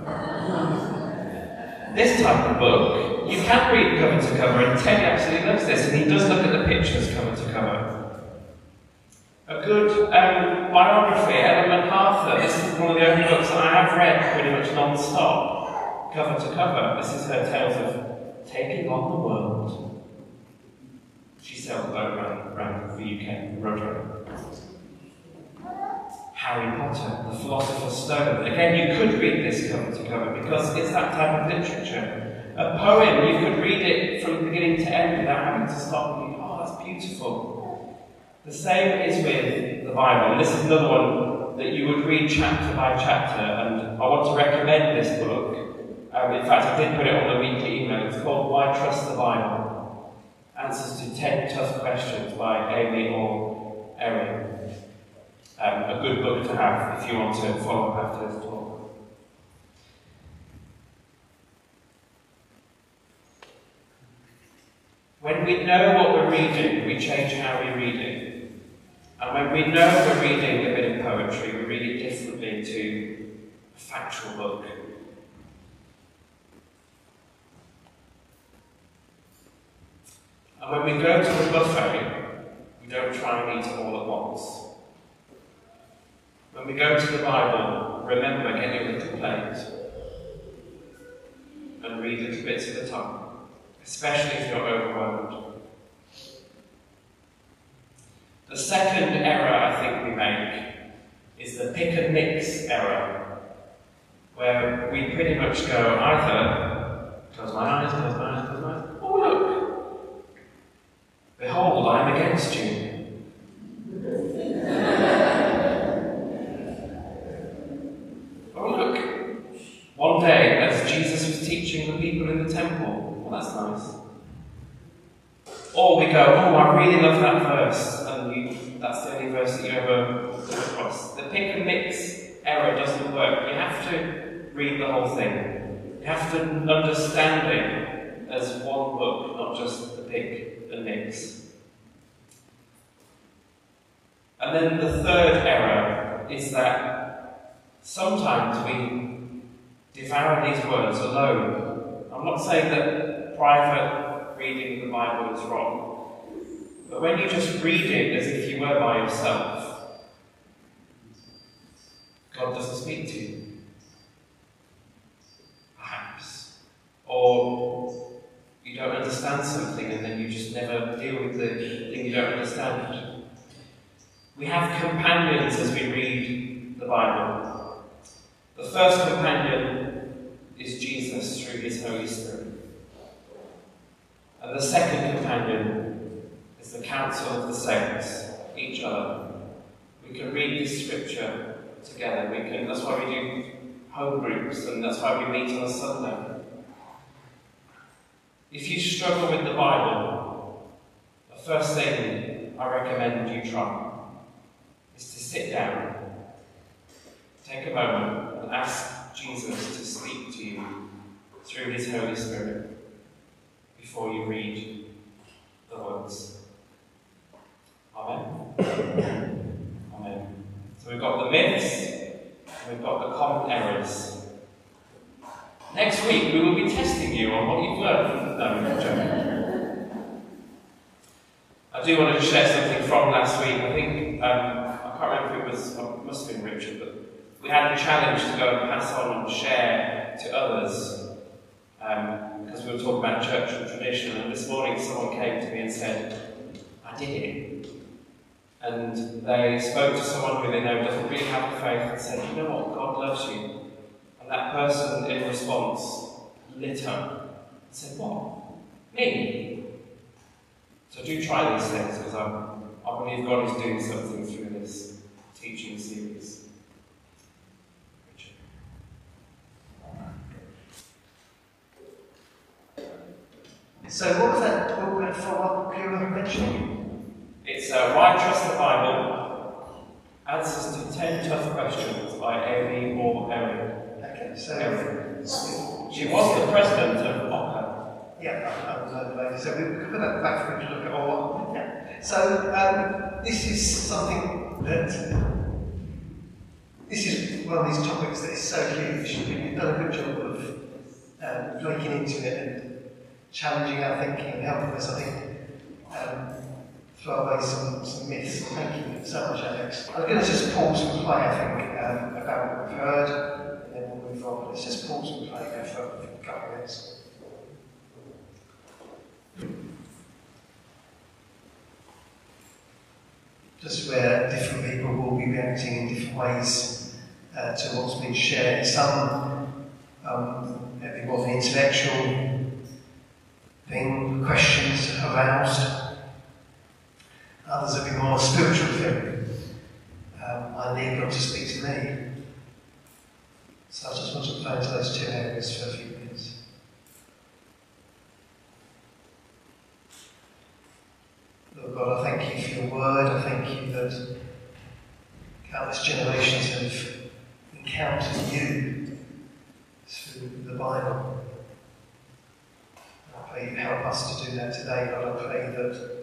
this type of book, you can read cover to cover, and Teddy absolutely loves this, and he does look at the pictures cover to cover. A good um, biography, Ellen MacArthur. This is one of the only books that I have read pretty much non-stop, cover to cover. This is her tales of taking on the world. She sailed around, around the U K, wrote her. Harry Potter, The Philosopher's Stone. Again, you could read this cover to cover because it's that type of literature. A poem, you could read it from beginning to end without having to stop and think, oh, that's beautiful. The same is with the Bible. This is another one that you would read chapter by chapter, and I want to recommend this book. Um, in fact, I did put it on the weekly email. It's called Why Trust the Bible? Answers to ten Tough Questions by Amy or Erin. Um, a good book to have if you want to follow up after this talk. When we know what we're reading, we change how we read it. And when we know we're reading a bit of poetry, we read it differently to a factual book. And when we go to a buffet, we don't try and eat it all at once. When we go to the Bible, remember, get your little plate and read little bits at a time, especially if you're overwhelmed. The second error I think we make is the pick and mix error, where we pretty much go either close my eyes, close my eyes, close my eyes. Oh look! Behold, I am against you. One day, as Jesus was teaching the people in the temple, well, that's nice. Or we go, oh, I really love that verse, and you, that's the only verse that you ever come across. The pick and mix error doesn't work. You have to read the whole thing. You have to understand it as one book, not just the pick and mix. And then the third error is that sometimes we devour these words alone. I'm not saying that private reading of the Bible is wrong, but when you just read it as if you were by yourself, God doesn't speak to you. Perhaps. Or you don't understand something and then you just never deal with the thing you don't understand. We have companions as we read the Bible. The first companion is Jesus through his Holy Spirit. And the second companion is the counsel of the saints, each other. We can read this scripture together. We can, that's why we do home groups, and that's why we meet on a Sunday. If you struggle with the Bible, the first thing I recommend you try is to sit down, take a moment and ask Jesus to speak to you through his Holy Spirit before you read the words. Amen? Amen. So we've got the myths, and we've got the common errors. Next week we will be testing you on what you've learned from the no, joke. I do want to share something from last week. I think, um, I can't remember if it was, it must have been Richard, but we had a challenge to go and pass on and share to others, um, because we were talking about church and tradition, and this morning someone came to me and said, I did it. And they spoke to someone who they know doesn't really have the faith and said, you know what, God loves you. And that person in response lit up and said, what? Me? So do try these things, because I, I believe God is doing something through this teaching series. Richard. So what was that book that follow-up you were mentioning? It's uh, Why Trust the Bible? Answers to ten Tough Questions by Amy or Erin. Okay, so... Erin. She was the president of O C A. Yeah, I was over later. So we could put that back for you to look at all. Yeah. So um, this is something that... This is one of these topics that is so huge. You've done a good job of um, looking into it and challenging our thinking and helping us, I think, um, throw away some, some myths. Thank you so much, Alex. I'm going to just pause and play, I think, um, about what we've heard, and then we'll move on. Let's just pause and play there for, for a couple of minutes. Just where different people will be reacting in different ways uh, to what's been shared. Some um, it'll be more of an intellectual thing, questions aroused. Others will be more spiritual thing. Um, I need God to speak to me. So I just want to play into those two areas for a few minutes. Lord God, I thank you for your word. I thank you that countless generations have encountered you through the Bible. I pray you help us to do that today, Lord. I pray that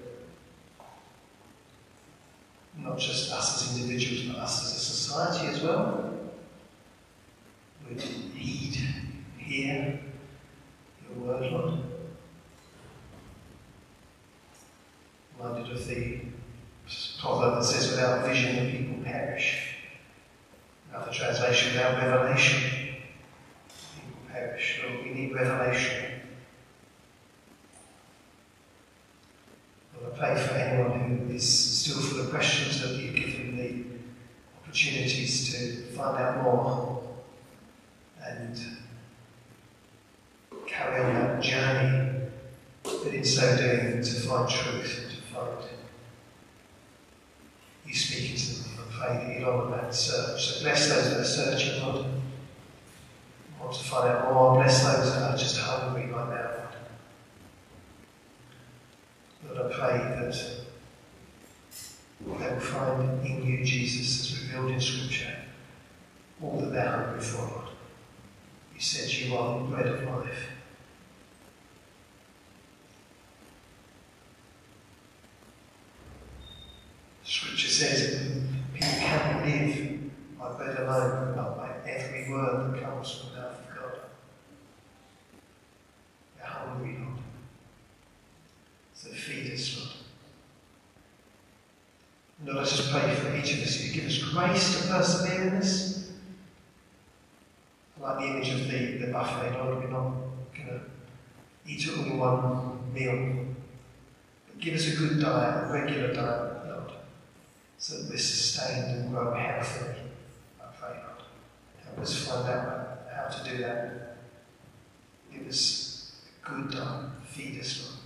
not just us as individuals, but us as a society as well would heed, hear your word, Lord. Reminded of the proverb that says, without vision the people perish. Another translation, without revelation the people perish. Lord, we need revelation. Lord, I pray for anyone who is still full of questions, that you give them the opportunities to find out more and carry on that journey, but in so doing to find truth. You speaking to them, I pray that you'd honour that search. So bless those that are searching, Lord. Want to find out more. Bless those that are just hungry right now, Lord. Lord, I pray that they will find in you, Jesus, as revealed in Scripture, all that they're hungry for, Lord. You said you are the bread of life. Scripture says people cannot live by bread alone, but by every word that comes from the mouth of God. They're hungry, Lord. So feed us, Lord. Lord, I just pray for each of us, you give us grace to persevere in this. I like the image of the, the buffet, Lord. We're not going to eat it all in one meal. But give us a good diet, a regular diet, Lord, so that we're sustained and grow healthily. I pray, Lord. Help us find out how to do that. Give us a good diet. Feed us, Lord.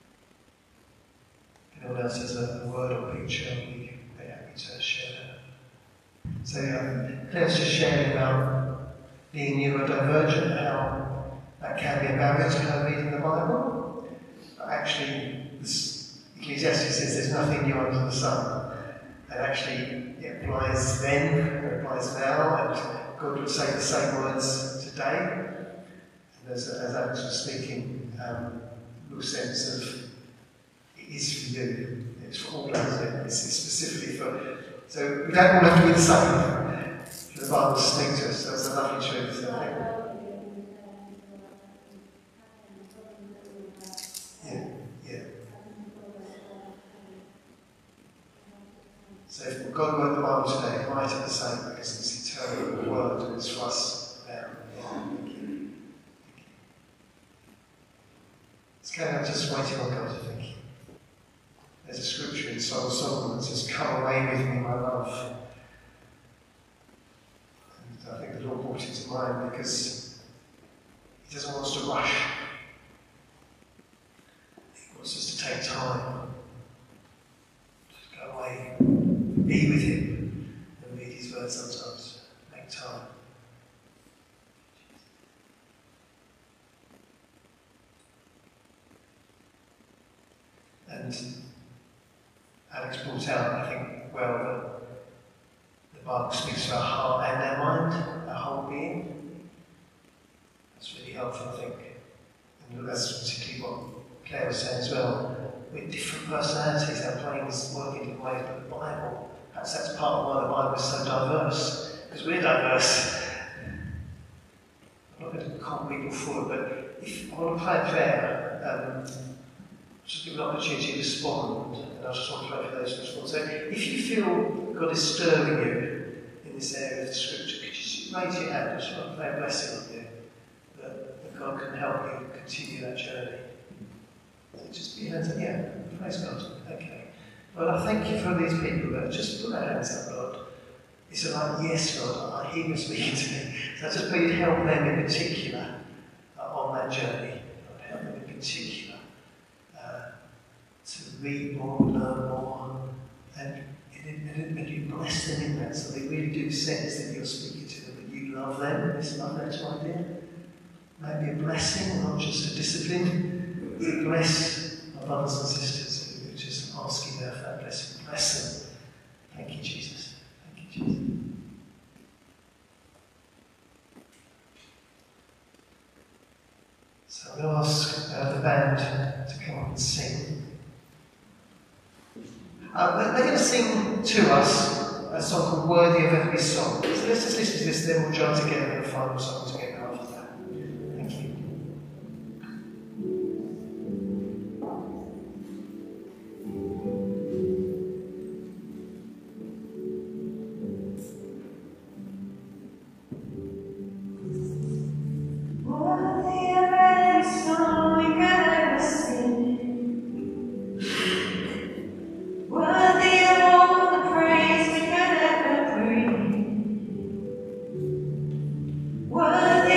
If anyone else has a word or picture, we'd be happy to share that. So um, Claire's just sharing about being neurodivergent, how that can be a barrier to her reading the Bible. But actually, this Ecclesiastes says there's nothing new under the sun. And actually, it applies then, it applies now, and God would say the same words today. And as, as Alex was speaking, um, a real sense of it is for you. It's for all of us. It's, it's specifically for. So we don't all have to be the same. The Bible speaks to us. So it's a lovely truth. So I think. Yeah, yeah. So if God wrote the Bible today, write it the same because it's eternal word and it's for us now. Thank you. Let's carry on just waiting on God, I think. There's a scripture in Song of Solomon that says, "Come away with me, my love." And I think the Lord brought it to mind because He doesn't want us to rush. He wants us to take time. Just go away, be with Him, and read His word sometimes. Make time. And Alex brought out, I think, well, that the Bible speaks to our heart and our mind, our whole being. That's really helpful, I think. And that's particularly what Claire was saying as well. We're different personalities, our brains work in different ways, but the Bible, perhaps that's part of why the Bible is so diverse, because we're diverse. I'm not going to call people forward, but if I want to pray a prayer, um, just give an opportunity to respond, and I just want to pray for those who respond. So, if you feel God is stirring you in this area of the Scripture, could you just raise your hand? I just want to pray a blessing on you, that, that God can help you continue that journey. So just be hands up. Yeah, praise God. Okay. Lord, I thank you for these people that just put their hands up, Lord. It's like, yes, Lord, I hear you speaking to me. So I just pray you'd help them in particular uh, on that journey. Lord, help them in particular. To read more, learn more, and, and, and, and you bless them in that, so they really do sense that you're speaking to them, that you love them, this love letter idea. Maybe a blessing, not just a discipline. To bless my brothers and sisters who are just asking there for that blessing. Bless them. Thank you, Jesus. Thank you, Jesus. So I'm going to ask uh, the band to come up and sing. Uh, they're going to sing to us a song called Worthy of Every Song. So let's just listen to this, then we'll join together in the final song together after that. Thank you. Worthy of every song we could ever sing. Worthy of all the praise we could ever bring. Worthy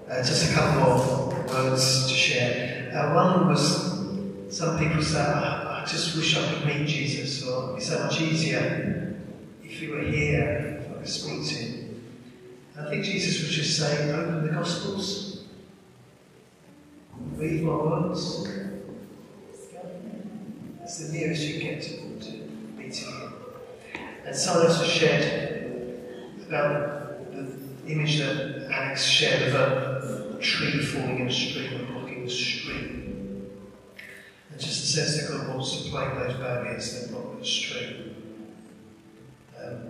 Uh, just a couple more words to share. Uh, one was, some people say, oh, I just wish I could meet Jesus, or it'd be so much easier if he were here, if I could speak to him. I think Jesus was just saying, open the Gospels, read my words. That's the nearest you get to, to meeting him. And someone else has shared about the image that Alex shared of a, a tree falling in a stream and blocking the stream. And just the sense that God wants to break those barriers that block the stream. Um,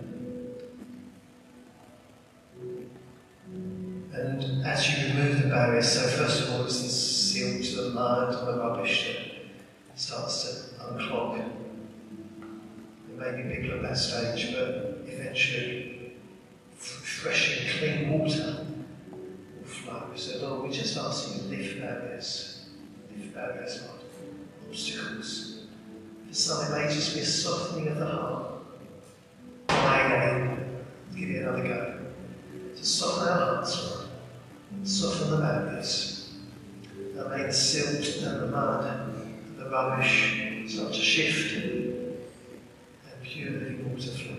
and as you remove the barriers, so first of all there's this silt, the mud, and the rubbish that starts to unclog. There may be people at that stage, but eventually fresh and clean water will flow. So Lord, we just ask you to lift barriers, lift barriers, Lord, obstacles. For some it may just be a softening of the heart. Try again, give it another go. To soften our hearts, Lord, soften the barriers, and make the silt and the mud and the rubbish start to shift and pure living water flow.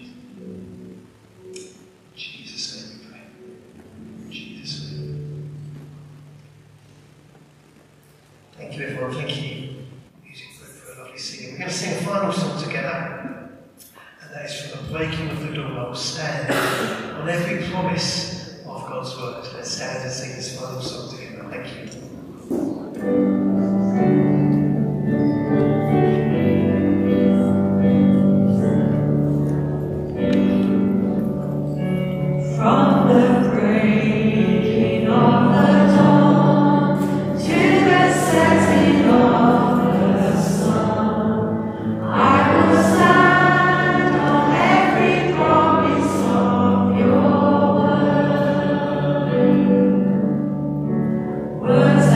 In Jesus' name we pray. In Jesus' name. Thank you everyone, thank you music group for a lovely singing. We're going to sing a final song together, and that is from the breaking of the dawn. I will stand on every promise of God's word. Let's stand and sing this final song together. Thank you. Words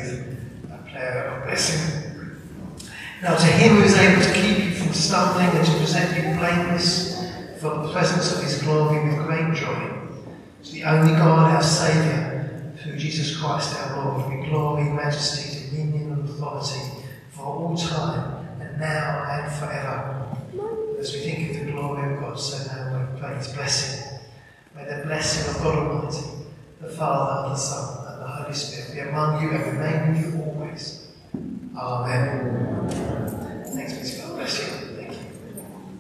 with a prayer of blessing. Now to him who is able to keep you from stumbling and to present you blameless for the presence of his glory with great joy, to the only God, our Saviour, through Jesus Christ our Lord, be glory, majesty, dominion and authority for all time, and now and forever. As we think of the glory of God, so now we pray his blessing. May the blessing of God Almighty, the Father, the Son, and the Holy Spirit be among you and remain with you always. Amen. Thanks be to God. Bless you.